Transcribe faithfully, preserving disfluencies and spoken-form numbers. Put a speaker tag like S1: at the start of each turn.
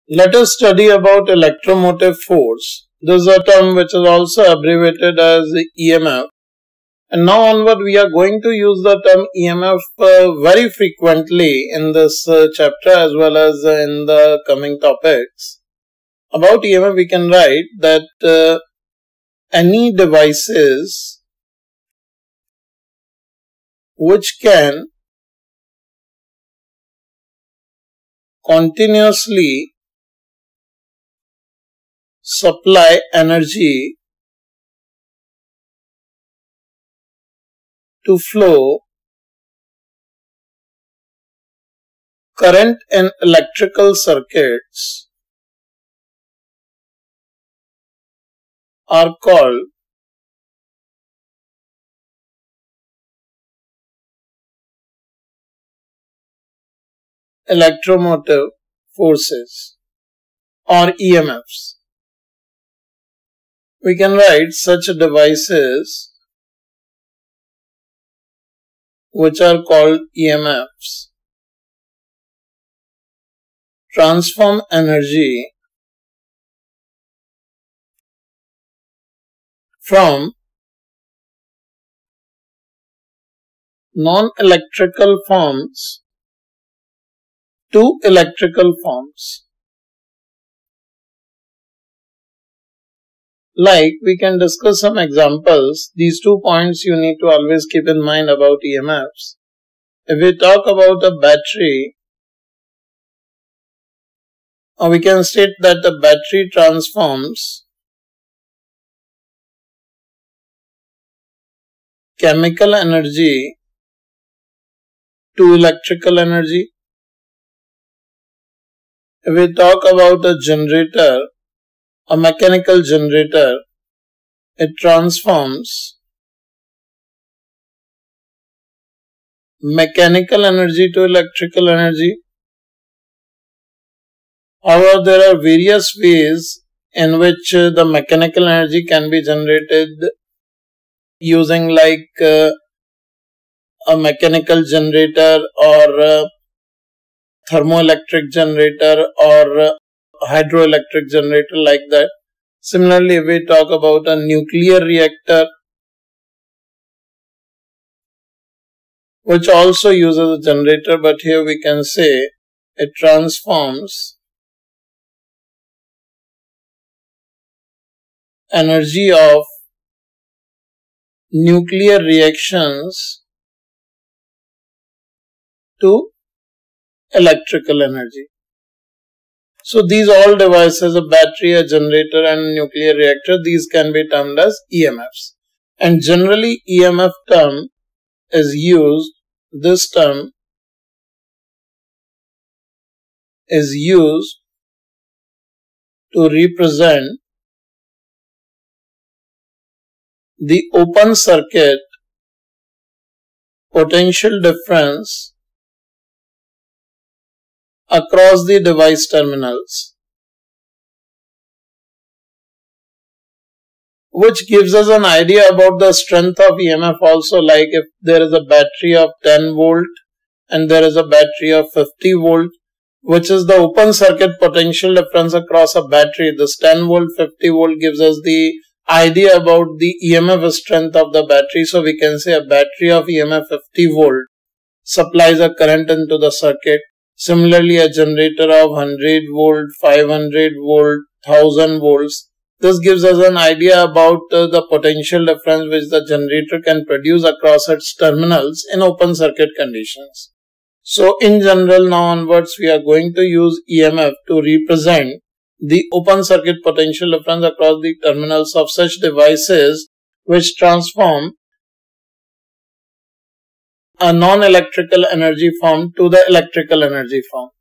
S1: Let us study about electromotive force. This is a term which is also abbreviated as E M F. And now onward we are going to use the term E M F uh, very frequently in this uh, chapter as well as uh, in the coming topics. About E M F we can write that uh, any devices which can continuously supply energy to flow current in electrical circuits are called electromotive forces or E M Fs. We can write such devices which are called E M Fs transform energy from non-electrical forms to electrical forms. Like, we can discuss some examples. These two points you need to always keep in mind about E M Fs. If we talk about a battery, or we can state that the battery transforms chemical energy to electrical energy. If we talk about a generator, a mechanical generator, it transforms mechanical energy to electrical energy. However, there are various ways in which uh, the mechanical energy can be generated using like uh, a mechanical generator or uh, thermoelectric generator or uh, hydroelectric generator, like that. Similarly, if we talk about a nuclear reactor, which also uses a generator, but here we can say it transforms energy of nuclear reactions to electrical energy. So these all devices, a battery, a generator and a nuclear reactor, these can be termed as E M Fs. And generally E M F term is used, this term is used to represent the open circuit potential difference across the device terminals, which gives us an idea about the strength of E M F also. Like if there is a battery of ten volt and there is a battery of fifty volt, which is the open circuit potential difference across a battery. This ten volt, fifty volt gives us the idea about the E M F strength of the battery. So we can say a battery of E M F fifty volt supplies a current into the circuit. Similarly, a generator of one hundred volt, five hundred volt, one thousand volts. This gives us an idea about uh, the potential difference which the generator can produce across its terminals in open circuit conditions. So, in general, now onwards, we are going to use E M F to represent the open circuit potential difference across the terminals of such devices which transform a non-electrical energy form to the electrical energy form.